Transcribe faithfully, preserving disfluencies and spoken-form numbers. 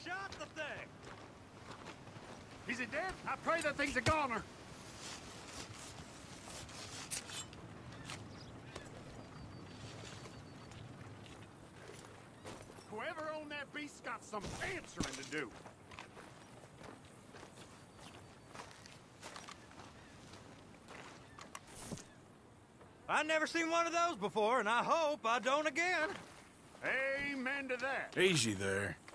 shot the thing? Is it dead? I pray that thing's a goner. Whoever owned that beast's got some answering to do. I never seen one of those before, and I hope I don't again. Amen to that. Easy there.